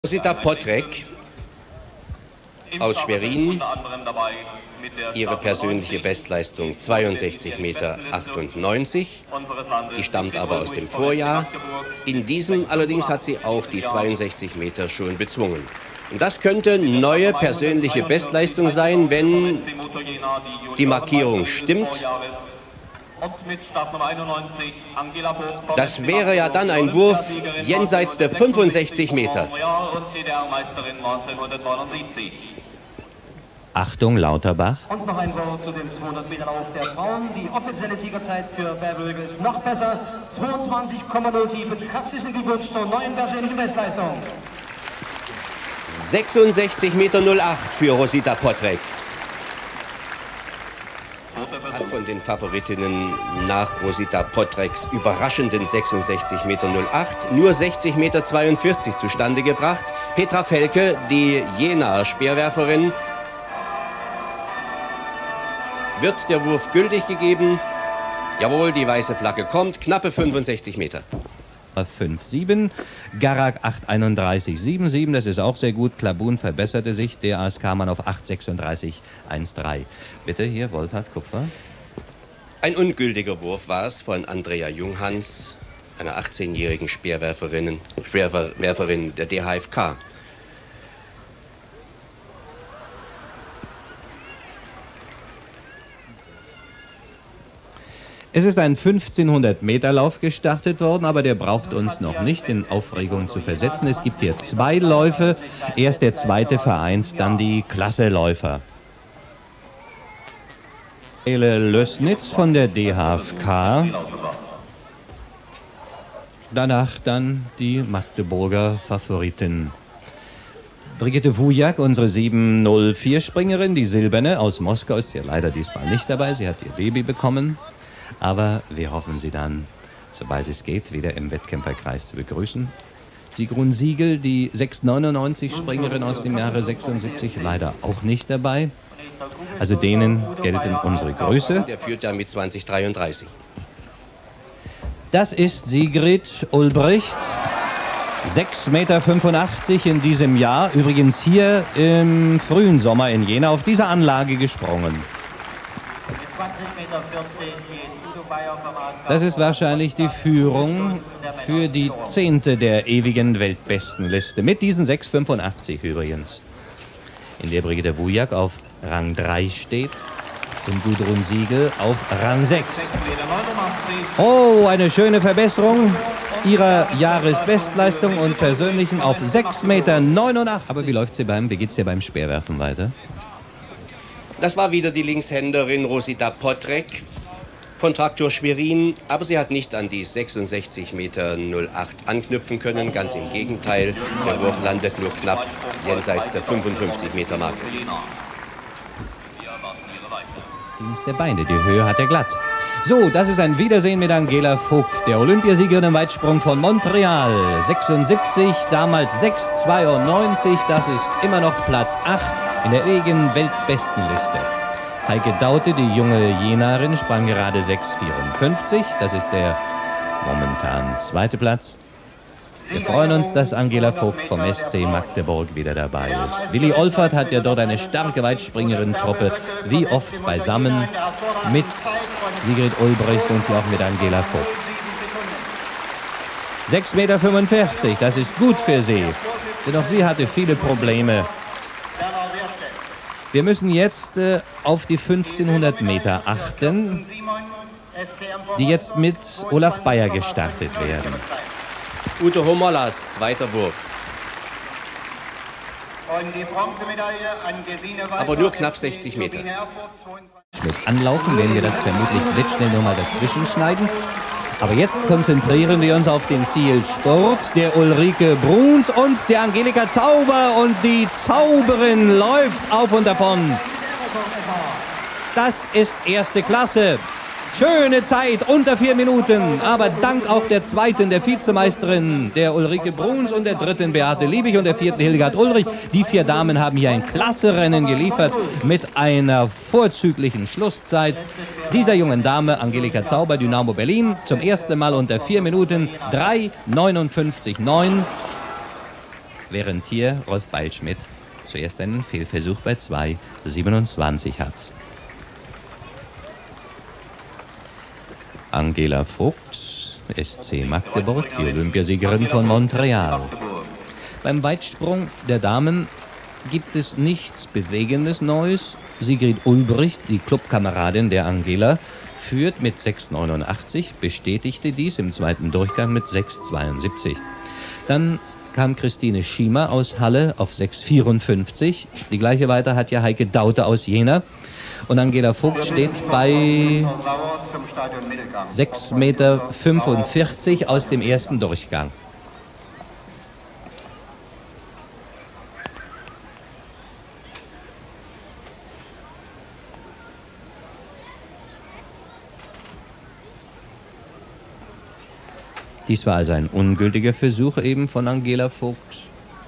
Rosita Potrek aus Schwerin, ihre persönliche Bestleistung 62,98 Meter. Die stammt aber aus dem Vorjahr. In diesem allerdings hat sie auch die 62 Meter schon bezwungen. Und das könnte neue persönliche Bestleistung sein, wenn die Markierung stimmt. Das wäre ja dann ein Wurf jenseits der 65 Meter. Achtung, Lauterbach. Und noch ein Wort zu dem 200 Meter Lauf der Frauen. Die offizielle Siegerzeit für Bärwölke ist noch besser. 22,07. Herzlichen Glückwunsch zur neuen persönlichen Bestleistung. 66,08 Meter für Rosita Potrek. Hat von den Favoritinnen nach Rosita Potreks überraschenden 66,08 Meter nur 60,42 Meter zustande gebracht. Petra Felke, die Jenaer Speerwerferin, wird der Wurf gültig gegeben. Jawohl, die weiße Flagge kommt. Knappe 65 Meter. 5,7. Garak 8,31,77. Das ist auch sehr gut. Klabun verbesserte sich. Der ASK-Mann auf 8,36,13. Bitte hier, Wolfhard Kupfer. Ein ungültiger Wurf war es von Andrea Junghans, einer 18-jährigen Speerwerferin der DHFK. Es ist ein 1500-Meter-Lauf gestartet worden, aber der braucht uns noch nicht in Aufregung zu versetzen. Es gibt hier zwei Läufe. Erst der zweite vereint, dann die Klasseläufer. Ele Lößnitz von der DHFK. Danach dann die Magdeburger Favoriten. Brigitte Wujak, unsere 7,04-Springerin, die Silberne aus Moskau, ist ja leider diesmal nicht dabei. Sie hat ihr Baby bekommen. Aber wir hoffen, sie dann, sobald es geht, wieder im Wettkämpferkreis zu begrüßen. Sigrun Siegel, die 6,99-Springerin aus dem Jahre 76, leider auch nicht dabei. Also denen gelten unsere Grüße. Der führt ja mit 20,33. Das ist Sigrid Ulbricht, 6,85 Meter in diesem Jahr. Übrigens hier im frühen Sommer in Jena auf dieser Anlage gesprungen. Das ist wahrscheinlich die Führung für die 10. der ewigen Weltbestenliste. Mit diesen 6,85 übrigens. In der Brigitte Wujak auf Rang 3 steht und Gudrun Siegel auf Rang 6. Oh, eine schöne Verbesserung ihrer Jahresbestleistung und persönlichen auf 6,89 Meter. Aber wie geht es hier beim Speerwerfen weiter? Das war wieder die Linkshänderin Rosita Potrek von Traktor Schwerin, aber sie hat nicht an die 66,08 Meter anknüpfen können, ganz im Gegenteil. Der Wurf landet nur knapp jenseits der 55 Meter Marke. Ziehens der Beine, die Höhe hat er glatt. So, das ist ein Wiedersehen mit Angela Vogt, der Olympiasiegerin im Weitsprung von Montreal. 76, damals 6,92, das ist immer noch Platz 8 in der ewigen Weltbestenliste. Heike Daute, die junge Jenaerin, sprang gerade 6,54. Das ist der momentan zweite Platz. Wir freuen uns, dass Angela Vogt vom SC Magdeburg wieder dabei ist. Willi Olfert hat ja dort eine starke Weitspringerin-Truppe, wie oft beisammen mit Sigrid Ulbricht und auch mit Angela Vogt. 6,45 Meter, das ist gut für sie, denn auch sie hatte viele Probleme. Wir müssen jetzt auf die 1500 Meter achten, die jetzt mit Olaf Bayer gestartet werden. Ute Homollas, zweiter Wurf. Aber nur knapp 60 Meter. Mit Anlaufen werden wir das vermutlich blitzschnell nochmal dazwischen schneiden. Aber jetzt konzentrieren wir uns auf den Zielsport der Ulrike Bruns und der Angelika Zauber. Und die Zauberin läuft auf und davon. Das ist erste Klasse. Schöne Zeit, unter 4 Minuten. Aber dank auch der zweiten, der Vizemeisterin, der Ulrike Bruns und der dritten Beate Liebig und der vierten Hildegard Ulrich. Die 4 Damen haben hier ein klasse Rennen geliefert mit einer vorzüglichen Schlusszeit. Dieser jungen Dame, Angelika Zauber, Dynamo Berlin, zum ersten Mal unter 4 Minuten, 3,59,9. während hier Rolf Beilschmidt zuerst einen Fehlversuch bei 2,27 hat. Angela Vogt, SC Magdeburg, die Olympiasiegerin von Montreal. Beim Weitsprung der Damen gibt es nichts Bewegendes Neues. Sigrid Ulbricht, die Clubkameradin der Angela, führt mit 6,89, bestätigte dies im zweiten Durchgang mit 6,72. Dann kam Christine Schiemer aus Halle auf 6,54. Die gleiche Weiter hat ja Heike Daute aus Jena. Und Angela Vogt steht bei 6,45 Meter aus dem ersten Durchgang. Dies war also ein ungültiger Versuch eben von Angela Vogt.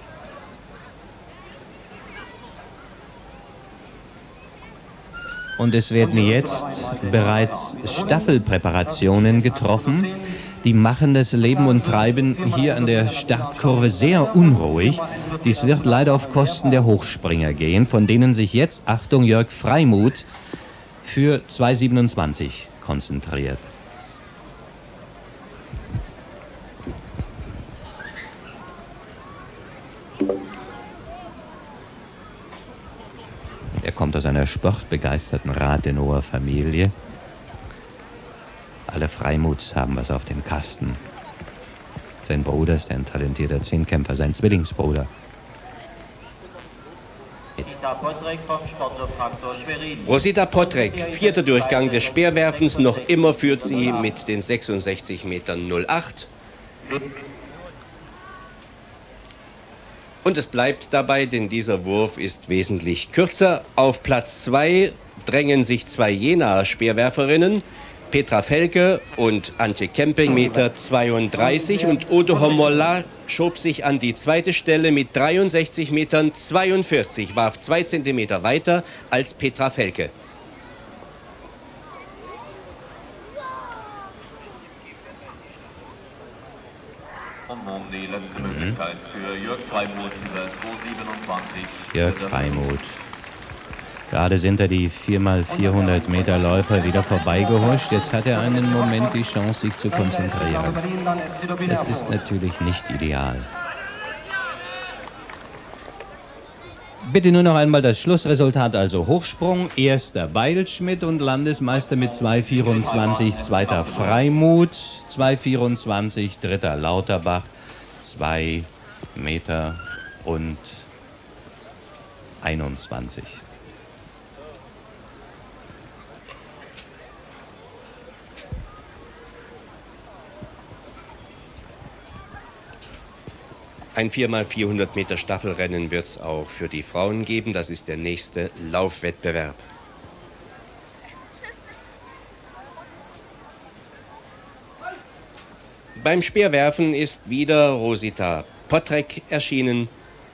Und es werden jetzt bereits Staffelpräparationen getroffen. Die machen das Leben und Treiben hier an der Startkurve sehr unruhig. Dies wird leider auf Kosten der Hochspringer gehen, von denen sich jetzt, Achtung, Jörg Freimuth für 2,27 konzentriert. Er kommt aus einer sportbegeisterten Rathenower Familie. Alle Freimuths haben was auf dem Kasten. Sein Bruder ist ein talentierter Zehnkämpfer, sein Zwillingsbruder. Rosita Potrek, vierter Durchgang des Speerwerfens. Noch immer führt sie mit den 66,08 Metern. Und es bleibt dabei, denn dieser Wurf ist wesentlich kürzer. Auf Platz 2 drängen sich zwei Jenaer Speerwerferinnen, Petra Felke und Antje Kemping, Meter 32. Und Odo Homola schob sich an die zweite Stelle mit 63,42 Metern, warf 2 Zentimeter weiter als Petra Felke. Und nun die letzte Möglichkeit für Jörg Freimuth, dieser 2,27. Jörg Freimuth. Gerade sind er die 4x400 Meter Läufer wieder vorbeigehuscht. Jetzt hat er einen Moment die Chance, sich zu konzentrieren. Das ist natürlich nicht ideal. Bitte nur noch einmal das Schlussresultat, also Hochsprung. Erster Beilschmidt und Landesmeister mit 2,24. Zweiter Freimuth, 2,24. Dritter Lauterbach, 2 Meter und 21. Ein 4x400 Meter Staffelrennen wird es auch für die Frauen geben. Das ist der nächste Laufwettbewerb. Beim Speerwerfen ist wieder Rosita Potrek erschienen.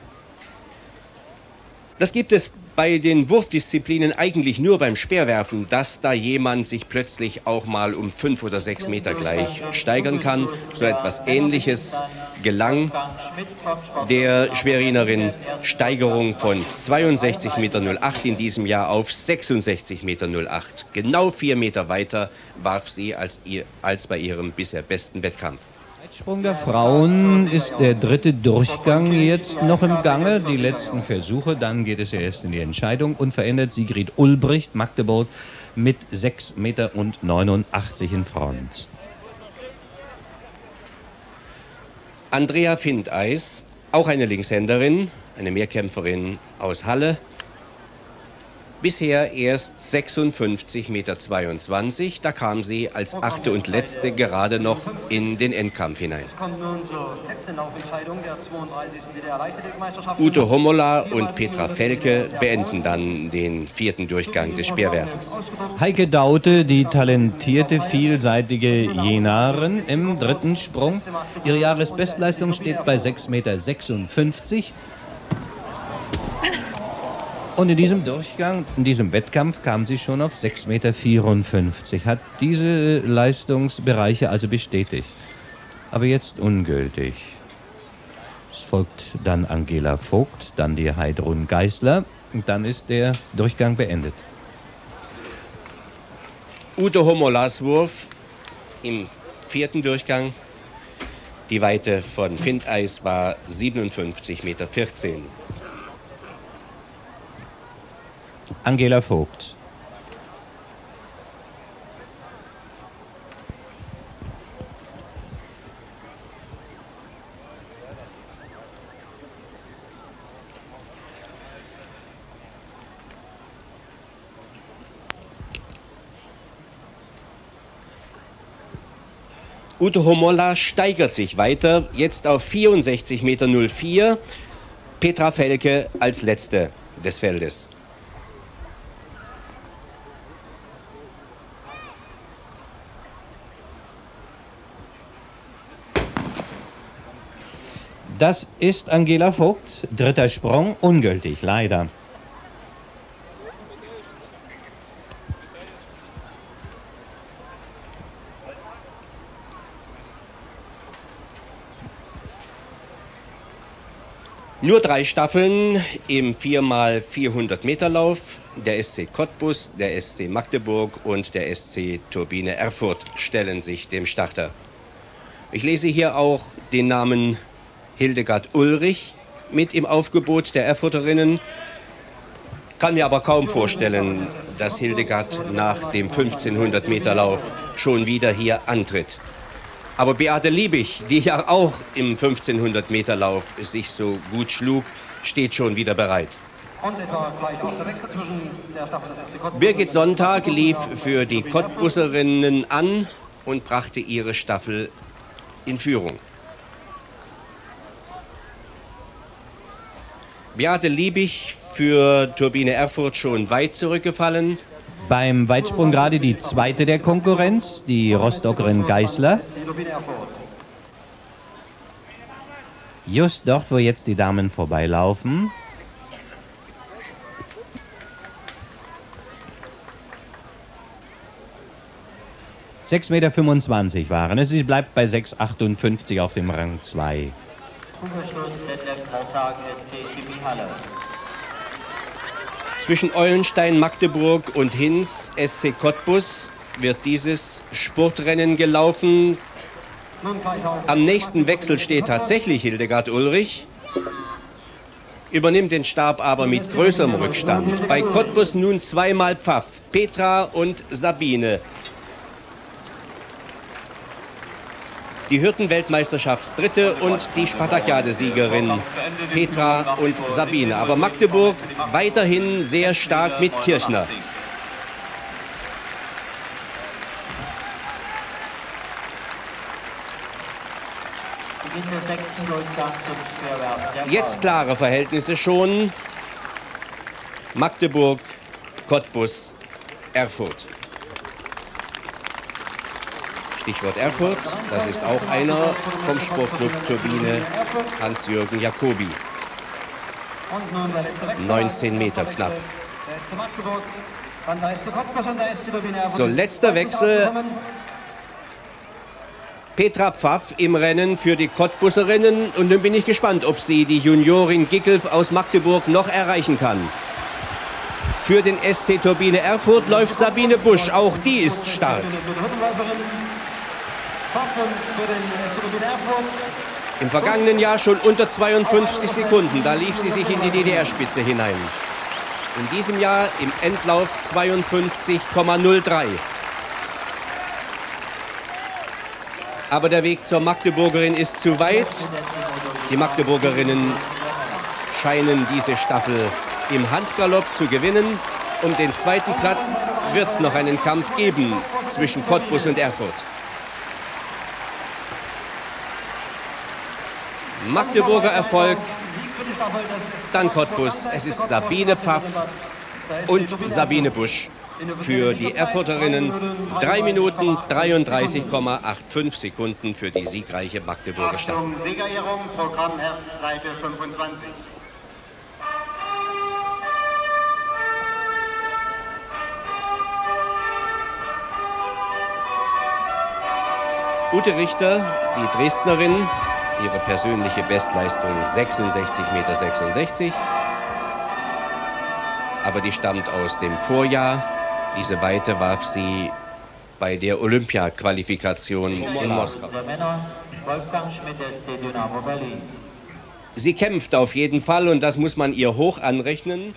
Das gibt es bei den Wurfdisziplinen eigentlich nur beim Speerwerfen, dass da jemand sich plötzlich auch mal um 5 oder 6 Meter gleich steigern kann. So etwas Ähnliches gelang der Schwerinerin. Steigerung von 62,08 Meter in diesem Jahr auf 66,08 Meter. Genau 4 Meter weiter warf sie als bei ihrem bisher besten Wettkampf. Weitsprung der Frauen ist der dritte Durchgang jetzt noch im Gange. Die letzten Versuche, dann geht es ja erst in die Entscheidung. Unverändert Sigrid Ulbricht, Magdeburg, mit 6,89 Meter in Front. Andrea Findeis, auch eine Linkshänderin, eine Mehrkämpferin aus Halle. Bisher erst 56,22 Meter. Da kam sie als achte und letzte gerade noch in den Endkampf hinein. Ute Homola und Petra Felke beenden dann den vierten Durchgang des Speerwerfens. Heike Daute, die talentierte, vielseitige Jenaerin im dritten Sprung. Ihre Jahresbestleistung steht bei 6,56 Meter. Und in diesem Durchgang, in diesem Wettkampf kam sie schon auf 6,54 Meter, hat diese Leistungsbereiche also bestätigt. Aber jetzt ungültig. Es folgt dann Angela Vogt, dann die Heidrun Geisler und dann ist der Durchgang beendet. Ute Hommer-Laswurf im 4. Durchgang. Die Weite von Findeis war 57,14 Meter. Angela Vogt. Ute Homola steigert sich weiter, jetzt auf 64,04 Meter. Petra Felke als Letzte des Feldes. Das ist Angela Vogt. Dritter Sprung, ungültig, leider. Nur 3 Staffeln im 4x400 Meter Lauf. Der SC Cottbus, der SC Magdeburg und der SC Turbine Erfurt stellen sich dem Starter. Ich lese hier auch den Namen Hildegard Ulrich mit im Aufgebot der Erfurterinnen. Kann mir aber kaum vorstellen, dass Hildegard nach dem 1500 Meter Lauf schon wieder hier antritt. Aber Beate Liebig, die ja auch im 1500 Meter Lauf sich so gut schlug, steht schon wieder bereit. Birgit Sonntag lief für die Cottbusserinnen an und brachte ihre Staffel in Führung. Beate Liebig für Turbine Erfurt schon weit zurückgefallen. Beim Weitsprung gerade die zweite der Konkurrenz, die Rostockerin Geisler. Just dort, wo jetzt die Damen vorbeilaufen. (6,25 Meter) waren es. Sie bleibt bei 6,58 auf dem Rang 2. Zwischen Eulenstein, Magdeburg und Hinz, SC Cottbus, wird dieses Spurtrennen gelaufen. Am nächsten Wechsel steht tatsächlich Hildegard Ulrich, übernimmt den Stab aber mit größerem Rückstand. Bei Cottbus nun zweimal Pfaff, Petra und Sabine. Die Hürden-Weltmeisterschaftsdritte und die Spartakiadesiegerin Petra und Sabine. Aber Magdeburg weiterhin sehr stark mit Kirchner. Jetzt klare Verhältnisse schon. Magdeburg, Cottbus, Erfurt. Stichwort Erfurt, das ist auch einer vom Sportclub Turbine, Hans-Jürgen Jacobi. 19 Meter knapp. So, letzter Wechsel. Petra Pfaff im Rennen für die Cottbusserinnen. Und nun bin ich gespannt, ob sie die Juniorin Gickelf aus Magdeburg noch erreichen kann. Für den SC Turbine Erfurt läuft Sabine Busch. Auch die ist stark. Im vergangenen Jahr schon unter 52 Sekunden. Da lief sie sich in die DDR-Spitze hinein. In diesem Jahr im Endlauf 52,03. Aber der Weg zur Magdeburgerin ist zu weit. Die Magdeburgerinnen scheinen diese Staffel im Handgalopp zu gewinnen. Um den zweiten Platz wird es noch einen Kampf geben zwischen Cottbus und Erfurt. Magdeburger Erfolg, dann Cottbus. Es ist Sabine Pfaff und Sabine Busch für die Erfurterinnen. 3 Minuten 33,85 Sekunden für die siegreiche Magdeburger Staffel. Siegerehrung, Programmheft, Seite 25. Ute Richter, die Dresdnerin, ihre persönliche Bestleistung 66,66 Meter. Aber die stammt aus dem Vorjahr. Diese Weite warf sie bei der Olympia-Qualifikation in Moskau. Sie kämpft auf jeden Fall und das muss man ihr hoch anrechnen.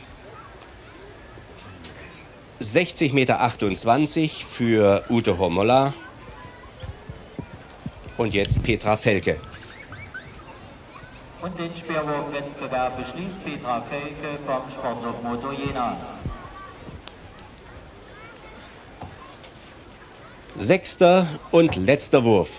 60,28 Meter für Ute Hormola. Und jetzt Petra Velke. Und den Speerwurfwettbewerb beschließt Petra Velke vom Sportclub Moto Jena. Sechster und letzter Wurf.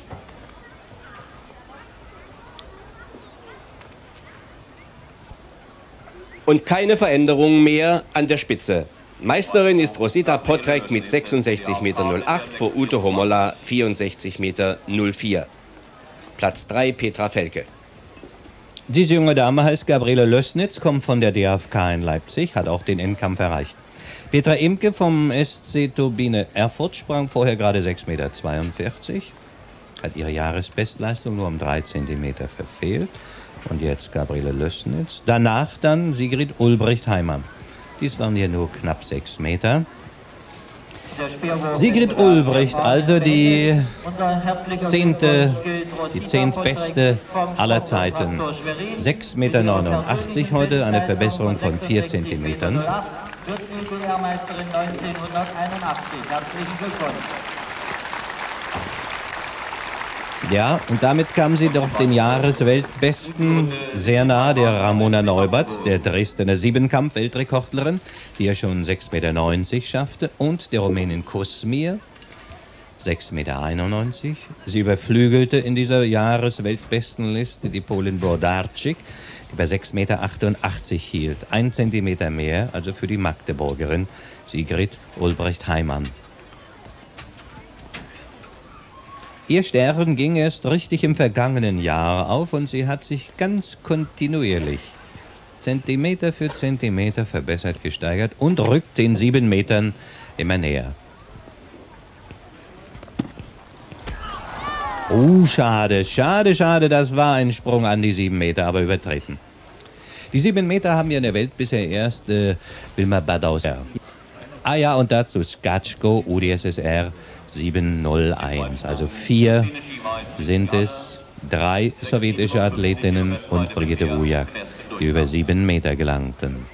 Und keine Veränderung mehr an der Spitze. Meisterin ist Rosita Potrek mit 66,08 Meter vor Ute Hormola 64,04 Meter. Platz 3 Petra Velke. Diese junge Dame heißt Gabriele Lößnitz, kommt von der DFK in Leipzig, hat auch den Endkampf erreicht. Petra Imke vom SC Turbine Erfurt sprang vorher gerade 6,42 Meter, hat ihre Jahresbestleistung nur um 3 Zentimeter verfehlt. Und jetzt Gabriele Lößnitz. Danach dann Sigrid Ulbricht-Heimann. Dies waren ja nur knapp 6 Meter. Sigrid Ulbricht, also die zehntbeste aller Zeiten. 6,89 Meter heute, eine Verbesserung von 4 Zentimetern. DDR-Meisterin 1981. Herzlichen Glückwunsch. Ja, und damit kam sie doch den Jahresweltbesten sehr nahe, der Ramona Neubert, der Dresdner Siebenkampf-Weltrekordlerin, die ja schon 6,90 Meter schaffte, und der Rumänin Kusmir, 6,91 Meter. Sie überflügelte in dieser Jahresweltbestenliste die Polin Bordarczyk, die bei 6,88 Meter hielt. 1 Zentimeter mehr, also für die Magdeburgerin Sigrid Ulbricht-Heimann. Ihr Stern ging erst richtig im vergangenen Jahr auf und sie hat sich ganz kontinuierlich Zentimeter für Zentimeter verbessert, gesteigert und rückt den 7 Metern immer näher. Oh, schade, schade, schade, das war ein Sprung an die 7 Meter, aber übertreten. Die 7 Meter haben ja in der Welt bisher erst Wilma Badaus. Ah ja, und dazu Skatschko, UdSSR 701. Also 4 sind es, 3 sowjetische Athletinnen und Brigitte Wujak, die über 7 Meter gelangten.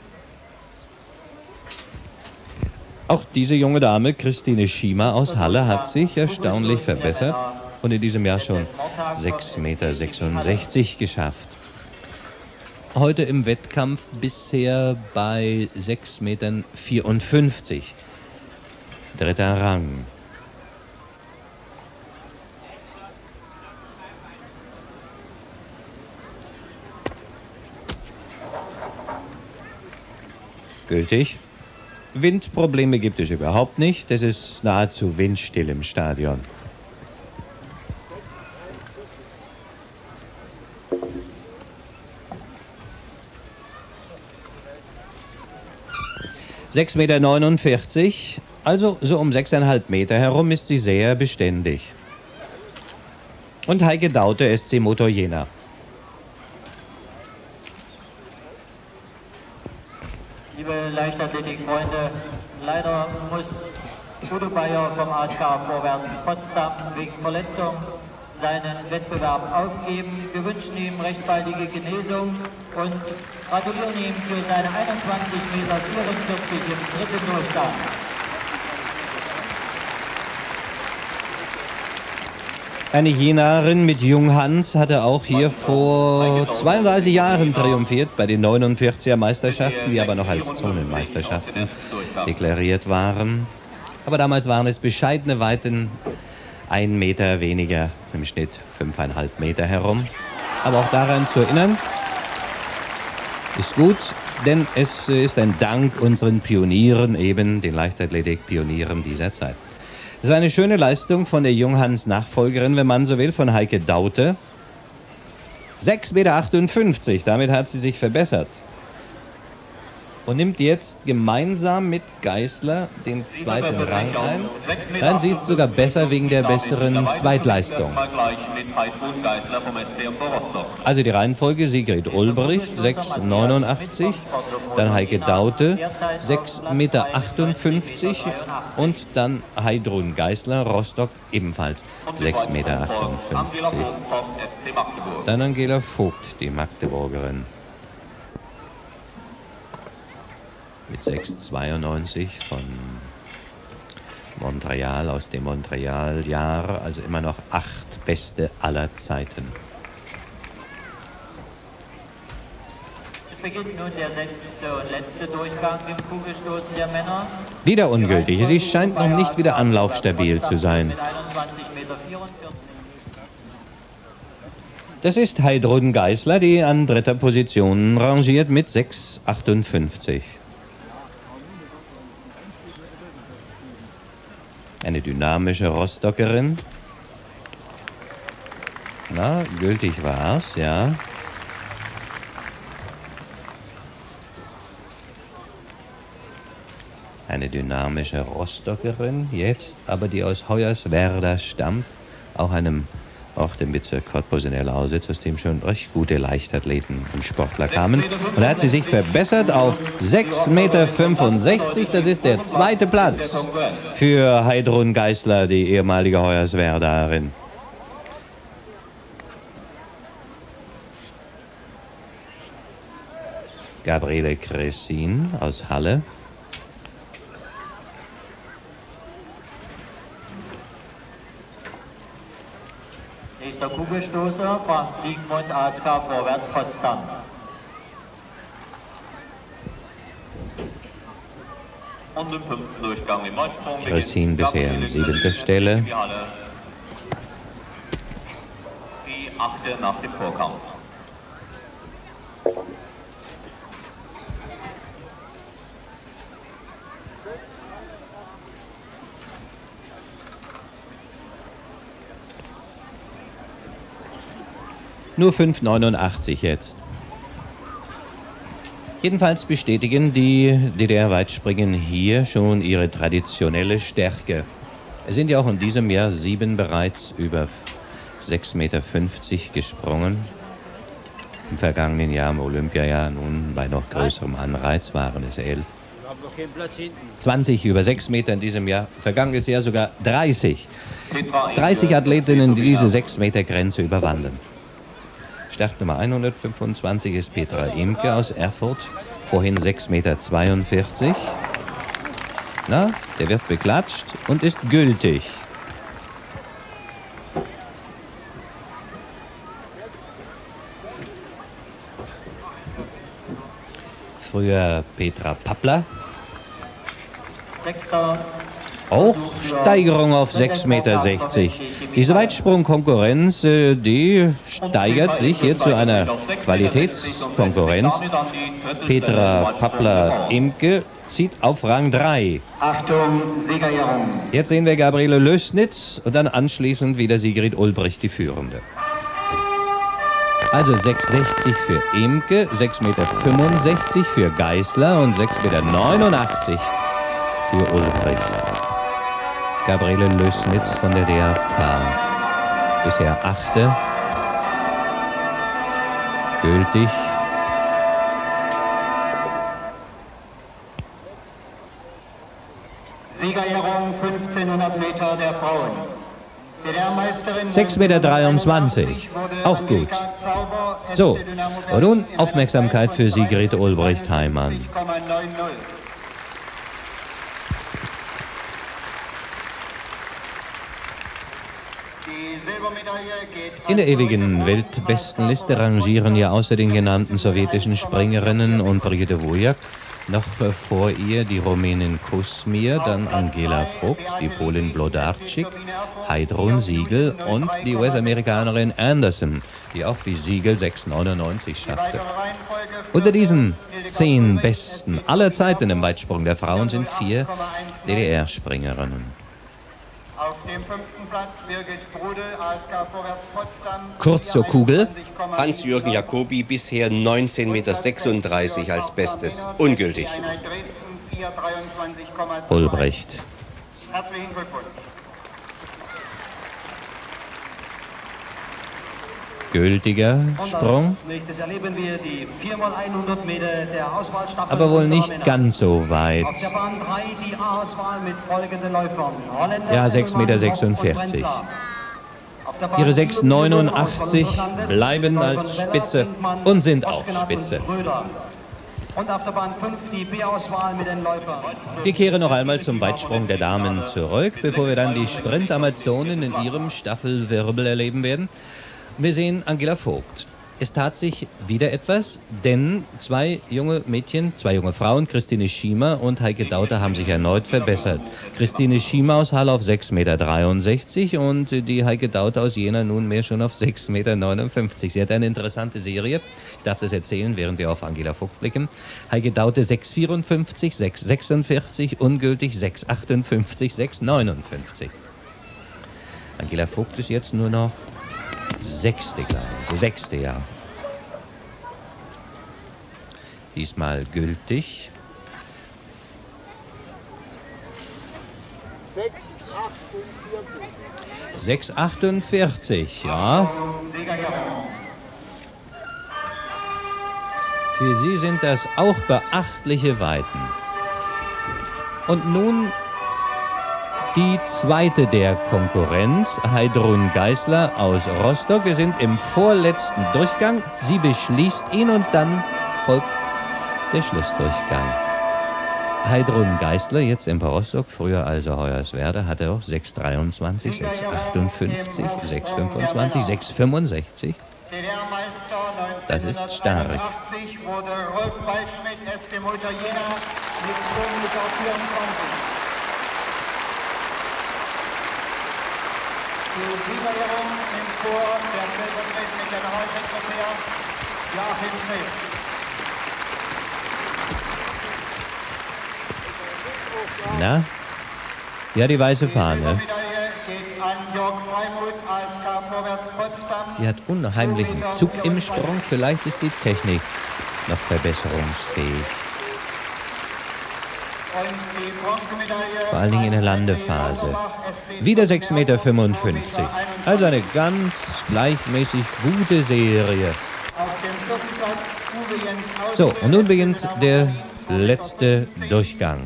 Auch diese junge Dame, Christine Schiemer aus Halle, hat sich erstaunlich verbessert und in diesem Jahr schon 6,66 Meter geschafft. Heute im Wettkampf bisher bei 6,54 Metern. Dritter Rang. Gültig. Windprobleme gibt es überhaupt nicht. Es ist nahezu windstill im Stadion. ,49 Meter, also so um 6,5 Meter herum ist sie sehr beständig. Und Heike Daute, SC Motor Jena. Liebe Leichtathletik-Freunde, leider muss Udo Bayer vom ASK Vorwärts Potsdam wegen Verletzung seinen Wettbewerb aufgeben. Wir wünschen ihm recht baldige Genesung und gratulieren ihm für seine 21,44 Meter im dritten Durchgang. Eine Jenaerin mit Junghans hatte auch hier vor 32 Jahren triumphiert bei den 49er Meisterschaften, die aber noch als Zonenmeisterschaften deklariert waren. Aber damals waren es bescheidene Weiten, 1 Meter weniger, im Schnitt 5,5 Meter herum. Aber auch daran zu erinnern, ist gut, denn es ist ein Dank unseren Pionieren, eben den Leichtathletik-Pionieren dieser Zeit. Das ist eine schöne Leistung von der Junghans-Nachfolgerin, wenn man so will, von Heike Daute. 6,58 Meter, damit hat sie sich verbessert. und nimmt jetzt gemeinsam mit Geisler den zweiten Rang ein. Dann sie ist sogar besser wegen der besseren Zweitleistung. Also die Reihenfolge: Sigrid Ulbricht 6,89, dann Heike Daute 6,58 Meter und dann Heidrun Geisler, Rostock, ebenfalls 6,58 Meter. Dann Angela Vogt, die Magdeburgerin, mit 6,92 von Montreal, aus dem Montreal-Jahr, also immer noch 8 Beste aller Zeiten. Es beginnt nun der 6. und letzte Durchgang im Kugelstoßen der Männer. Wieder ungültig. Sie scheint noch nicht wieder anlaufstabil zu sein. Mit 21,44 Meter. Das ist Heidrun Geisler, die an 3. Position rangiert mit 6,58. Eine dynamische Rostockerin. Na, gültig war's, ja. Eine dynamische Rostockerin, jetzt aber die aus Hoyerswerda stammt, auch einem Ort im Bezirk Cottbus in der Lausitz, aus dem schon recht gute Leichtathleten und Sportler kamen. Und da hat sie sich verbessert auf 6,65 Meter. Das ist der 2. Platz für Heidrun Geisler, die ehemalige Hoyerswerdaerin. Gabriele Kressin aus Halle. Nächster Kugelstoßer, Frank Siegmund, ASK Vorwärts Potsdam. Und im 5. Durchgang im Weitsprung Kressin bisher an 7. Stelle. Die 8. nach dem Vorkampf. Nur 5,89 jetzt. Jedenfalls bestätigen die DDR-Weitspringen hier schon ihre traditionelle Stärke. Es sind ja auch in diesem Jahr 7 bereits über 6,50 Meter gesprungen. Im vergangenen Jahr, im Olympiajahr, nun bei noch größerem Anreiz waren es 11. 20 über 6 Meter in diesem Jahr. Vergangenes Jahr sogar 30. 30 Athletinnen, die diese 6-Meter-Grenze überwanden. Startnummer 125 ist Petra Imke aus Erfurt. Vorhin 6,42 Meter. Na, der wird beklatscht und ist gültig. Früher Petra Pappler. Auch Steigerung auf 6,60 Meter. Diese Weitsprungkonkurrenz, die steigert sich hier zu einer Qualitätskonkurrenz. Petra Pappler-Imke zieht auf Rang 3. Achtung, Siegerehrung. Jetzt sehen wir Gabriele Lößnitz und dann anschließend wieder Sigrid Ulbricht, die Führende. Also 6,60 für Imke, 6,65 Meter für Geisler und 6,89 Meter für Ulbricht. Gabriele Lößnitz von der DFK. Bisher 8. Gültig. Siegerehrung 1500 Meter der Frauen. 6,23 Meter. Auch gut. So, und nun Aufmerksamkeit für Sigrid Ulbricht-Heimann. In der ewigen Weltbestenliste rangieren ja außer den genannten sowjetischen Springerinnen und Brigitte Wojak noch vor ihr die Rumänin Kusmir, dann Angela Vogt, die Polin Wlodarczyk, Heidrun Siegel und die US-Amerikanerin Anderson, die auch wie Siegel 6,99 schaffte. Unter diesen 10 Besten aller Zeiten im Weitsprung der Frauen sind 4 DDR-Springerinnen. dem 5. Platz Birgit Brude, ASK Vorwärts Potsdam. Kurz zur Kugel. Hans-Jürgen Jacobi bisher 19,36 Meter als Bestes. Ungültig. Ulbricht. Herzlichen Glückwunsch. Gültiger Sprung, Nächstes erleben wir die 4x100 Meter der Auswahlstaffel. aber wohl nicht ganz so weit. Auf der Bahn 3 die A-Auswahl mit folgenden Läufern. Ja, 6,46 Meter. Ihre 6,89 bleiben als Spitze und sind auch Spitze. Und auf der Bahn 5 die B-Auswahl mit den Läufern. Wir kehren noch einmal zum Weitsprung der Damen zurück, bevor wir dann die Sprint-Amazonen in ihrem Staffelwirbel erleben werden. Wir sehen Angela Vogt. Es tat sich wieder etwas, denn zwei junge Mädchen, zwei junge Frauen, Christine Schiemer und Heike Dauter, haben sich erneut verbessert. Christine Schiemer aus Halle auf 6,63 Meter und die Heike Dauter aus Jena nunmehr schon auf 6,59 Meter. Sie hat eine interessante Serie. Ich darf das erzählen, während wir auf Angela Vogt blicken. Heike Dauter 6,54, 6,46, ungültig 6,58, 6,59. Angela Vogt ist jetzt nur noch sechste Jahr. Diesmal gültig. 6,48, ja. Für sie sind das auch beachtliche Weiten. Und nun die zweite der Konkurrenz, Heidrun Geisler aus Rostock. Wir sind im vorletzten Durchgang. Sie beschließt ihn und dann folgt der Schlussdurchgang. Heidrun Geisler, jetzt in Rostock, früher also Hoyerswerda, hatte auch 6,23, 6,58, 6,25, 6,65. Das ist stark. Wurde Rolf Waldschmidt, SC Motor Jena, mit 2,24. Die Siegerehrung im Chor der stellvertretende Generalsekretär Joachim Schmidt. Na? Ja, die weiße Fahne. Sie hat unheimlichen Zug im Sprung. Vielleicht ist die Technik noch verbesserungsfähig. Vor allen Dingen in der Landephase. Wieder 6,55 Meter. Also eine ganz gleichmäßig gute Serie. So, und nun beginnt der letzte Durchgang.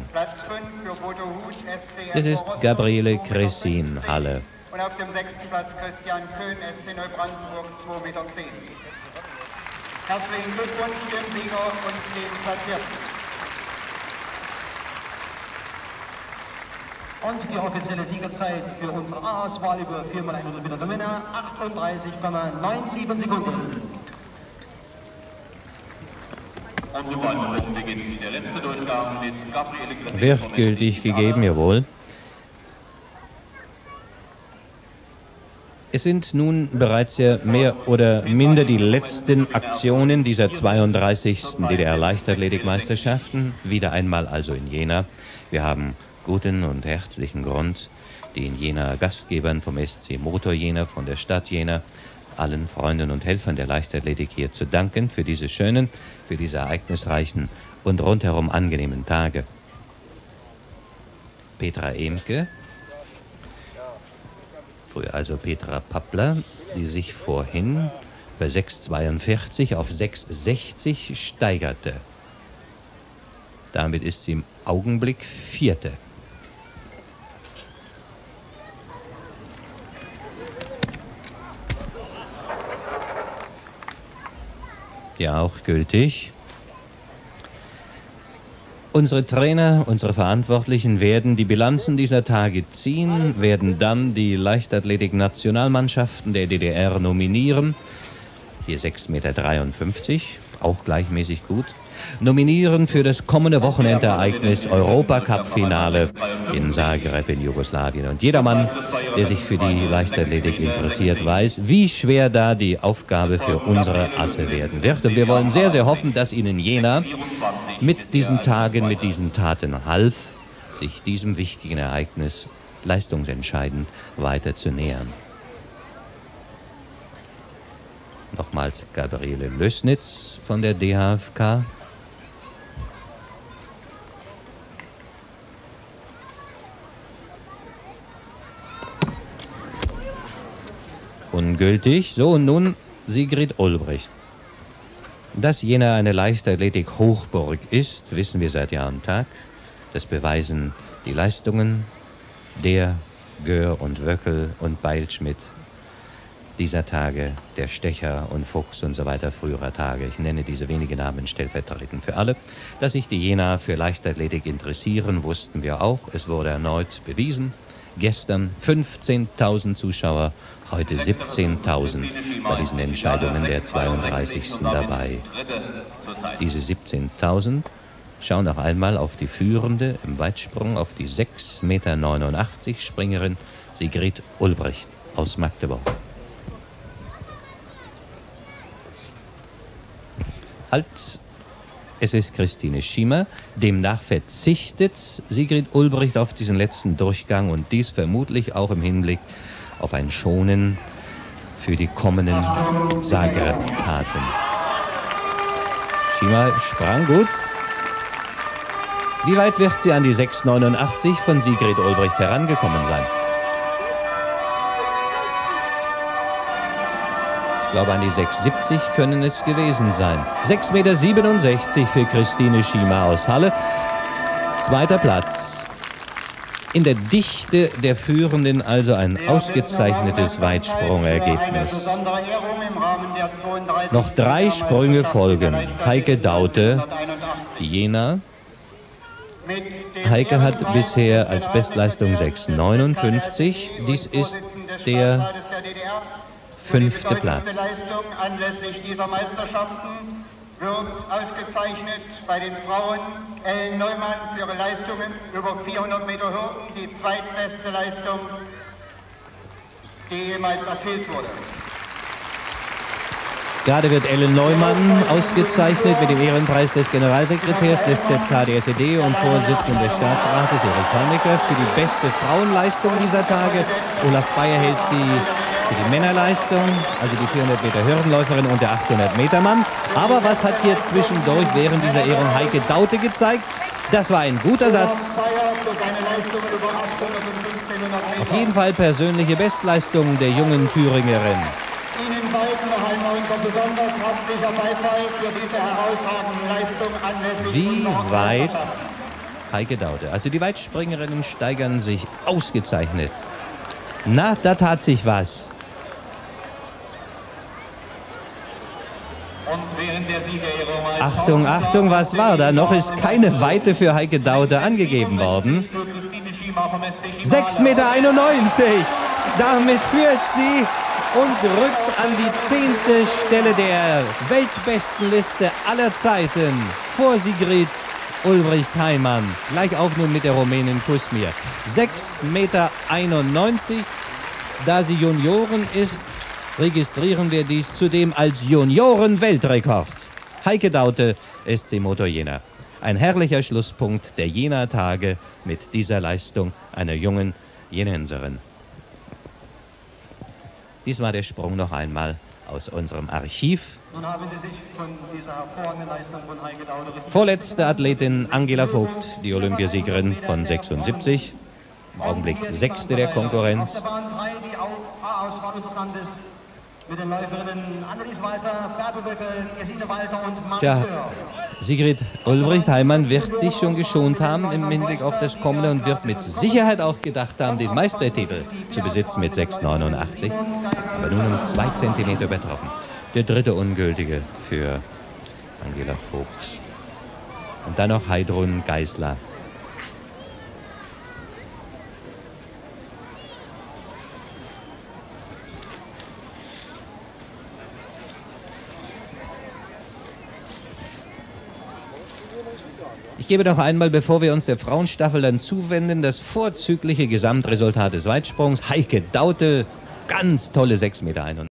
Es ist Gabriele Cressin Halle. Und auf dem 6. Platz Christian Köhn, SC Neubrandenburg, 2,10 Meter. Herzlichen Glückwunsch dem Sieger und dem Platzierten. Und die offizielle Siegerzeit für unsere A-Auswahl über 4x100 Meter für Männer 38,97 Sekunden. Und im Weitsprung beginnt der letzte Durchgang mit Gabriele Cressin. Wird gültig gegeben, jawohl. Es sind nun bereits ja mehr oder minder die letzten Aktionen dieser 32. DDR-Leichtathletikmeisterschaften. Wieder einmal also in Jena. Wir haben guten und herzlichen Grund, den Jenaer Gastgebern vom SC Motor Jena, von der Stadt Jena, allen Freunden und Helfern der Leichtathletik hier zu danken für diese schönen, für diese ereignisreichen und rundherum angenehmen Tage. Petra Emke, früher also Petra Pappler, die sich vorhin bei 6,42 auf 6,60 steigerte. Damit ist sie im Augenblick Vierte. Ja, auch gültig. Unsere Trainer, unsere Verantwortlichen werden die Bilanzen dieser Tage ziehen, werden dann die Leichtathletik-Nationalmannschaften der DDR nominieren. Hier 6,53 Meter, auch gleichmäßig gut. Nominieren für das kommende Wochenendereignis Europacup-Finale in Zagreb in Jugoslawien. Und jedermann, der sich für die Leichtathletik interessiert, weiß, wie schwer da die Aufgabe für unsere Asse werden wird. Und wir wollen sehr, sehr hoffen, dass Ihnen Jena mit diesen Tagen, mit diesen Taten half, sich diesem wichtigen Ereignis leistungsentscheidend weiter zu nähern. Nochmals Gabriele Lößnitz von der DHFK. Ungültig. So, und nun Sigrid Ulbricht. Dass Jena eine Leichtathletik-Hochburg ist, wissen wir seit Jahr und Tag. Das beweisen die Leistungen der Göhr und Wöckel und Beilschmidt dieser Tage, der Stecher und Fuchs und so weiter früherer Tage. Ich nenne diese wenigen Namen stellvertretend für alle. Dass sich die Jenaer für Leichtathletik interessieren, wussten wir auch. Es wurde erneut bewiesen. Gestern 15.000 Zuschauer, heute 17.000 bei diesen Entscheidungen der 32. dabei. Diese 17.000 schauen noch einmal auf die Führende im Weitsprung, auf die 6,89 Meter Springerin Sigrid Ulbricht aus Magdeburg. Halt, es ist Christine Schiemer. Demnach verzichtet Sigrid Ulbricht auf diesen letzten Durchgang und dies vermutlich auch im Hinblick auf ein Schonen für die kommenden Zagreb-Taten. Schiemer sprang gut. Wie weit wird sie an die 6,89 von Sigrid Ulbricht herangekommen sein? Ich glaube, an die 6,70 können es gewesen sein. 6,67 Meter für Christine Schiemer aus Halle. Zweiter Platz. In der Dichte der Führenden also ein ausgezeichnetes Weitsprungergebnis. Noch 3 Sprünge folgen. Heike Daute, Jena. Heike hat bisher als Bestleistung 6,59. Dies ist der 5. Platz. Anlässlich dieser Meisterschaften wird ausgezeichnet bei den Frauen Ellen Neumann für ihre Leistungen über 400 Meter Hürden, die zweitbeste Leistung, die jemals erzielt wurde. Gerade wird Ellen Neumann ausgezeichnet mit dem Ehrenpreis des Generalsekretärs des ZKDSED und Vorsitzenden des Staatsrates Erich Honecker für die beste Frauenleistung dieser Tage. Olaf Bayer hält sie für die Männerleistung, also die 400 Meter Hürdenläuferin und der 800 Meter Mann. Aber was hat hier zwischendurch während dieser Ehrung Heike Daute gezeigt? Das war ein guter Satz. Auf jeden Fall persönliche Bestleistung der jungen Thüringerin. Ihnen beiden noch einmal unser besonders herzlicher Beifall für diese herausragende Leistung anlässlich Wie unserer weit Heike Daute? Also die Weitspringerinnen steigern sich ausgezeichnet. Na, da tat sich was. Und während der Siegerehrung Achtung, Achtung, was war da? Noch ist keine Weite für Heike Daute angegeben worden. 6,91 Meter. Damit führt sie und rückt an die 10. Stelle der Weltbestenliste aller Zeiten vor Sigrid Ulbricht-Heimann. Gleich auf nun mit der Rumänin Kusmir. 6,91 Meter. Da sie Junioren ist, registrieren wir dies zudem als Junioren-Weltrekord. Heike Daute, SC Motor Jena. Ein herrlicher Schlusspunkt der Jena-Tage mit dieser Leistung einer jungen Jenenserin. Dies war der Sprung noch einmal aus unserem Archiv. Nun haben Sie sich von dieser hervorragenden Leistung von Heike Daute... Vorletzte Athletin Angela Vogt, die Olympiasiegerin von 76. Im Augenblick 6. der Konkurrenz. Auf der Bahn 3 die A-Auswahl unseres Landes mit den Läuferinnen Annelies Walter, Bärbel Böckel, Gesine Walter und Marc Tja, Göhr. Sigrid Ulbricht-Heimann wird sich schon geschont haben im Hinblick auf das Kommende und wird mit Sicherheit auch gedacht haben, den Meistertitel zu besitzen mit 6,89. Aber nun um 2 Zentimeter übertroffen. Der 3. ungültige für Angela Vogt. Und dann noch Heidrun Geisler. Ich gebe noch einmal, bevor wir uns der Frauenstaffel dann zuwenden, das vorzügliche Gesamtresultat des Weitsprungs. Heike Daute, ganz tolle 6,91 Meter.